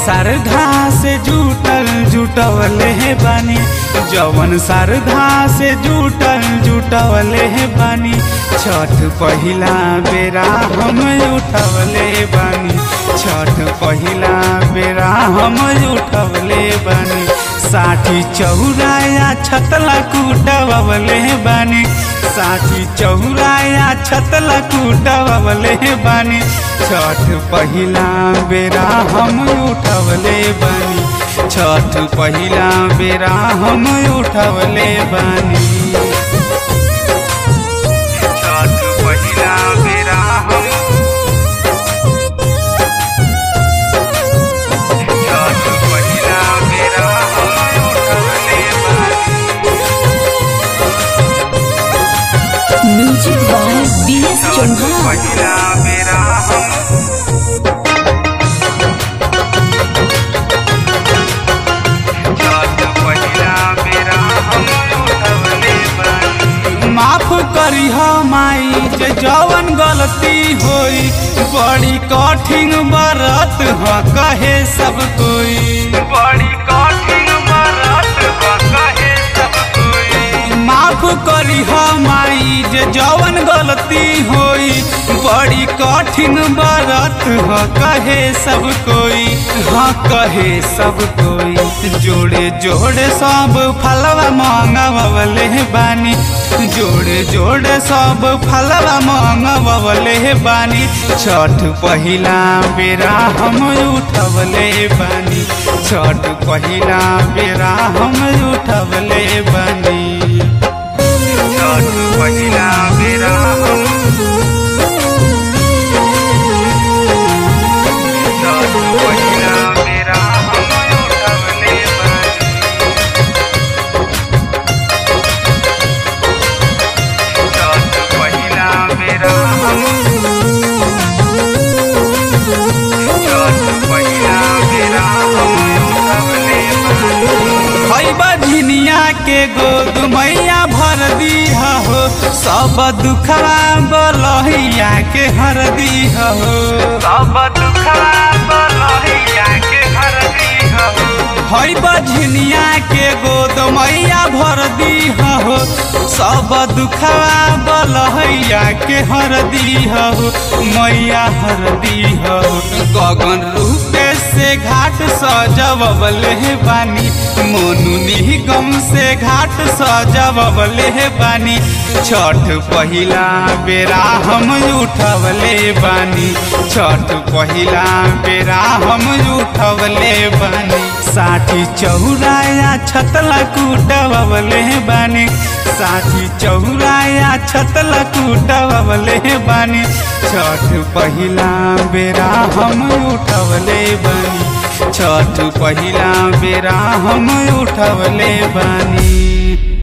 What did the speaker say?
श्रद्धा से जुटवले बानी, जवन श्रद्धा से जुटवले बानी। छठ पहिला बेरा हम उठवले बानी, छठ पहिला बेरा हम उठवले बानी। साठी चौराया छतला कूटवले बानी, साठी चौराया छतला कूटवले बानी। छठ पहिला बेरा हम उठवले बानी, छठ पहिला बेरा हम उठवले बानी। छठ पहिला बेरा हम, छठ पहिला बेरा हम उठवले बानी। Music by BS Chauhan. पहिला बेरा हम, माफ करी माई जे जवन गलती होई, बड़ी कठिन बरत ह कहे सब कोई, बड़ी कठिन बरत ह कहे सब कोई। माफ करी माई जे जवन गलती होई, बड़ी कठिन बरत ह कहे सब कोई, हाँ कहे सब कोई। जोड़े जोड़े सब फलवा मांगवले बानी, जोड़े जोड़े सब फलवा मांगवले बानी। छठ पहिला बेरा हम उठवले बानी, छठ पहिला बेरा हम उठवले बानी। छठ पहिला बेरा हम, छठ पहिला बेरा हम उठवले बानी। छठ पहिला बेरा हम, छठ पहिला बेरा हम उठवले बानी। खैबा झिनिया के गोद मैया भर दीहा हो, सब दुखवा बलहिया के हर दीहा हो, सब दुखवा बलहिया के हर दीहा हो। खैबा झिनिया के गोद मैया भर दीहा हो, सब दुखवा बलहिया के हर दीहा हो, मैया हर दीहा हो। गगन रूपे से घाट सजवले बानी, मोनू निगम से घाट सजवले बानी। छठ पहिला बेरा हम उठवले बानी, छठ पहिला बेरा हम उठवले बानी। साठी चौराया छतला कूटवले बानी, साठी चौराया छतला कूटवले बानी। छठ पहिला बेरा हम उठवले बानी, छठ पहिला बेरा हम उठवले बानी।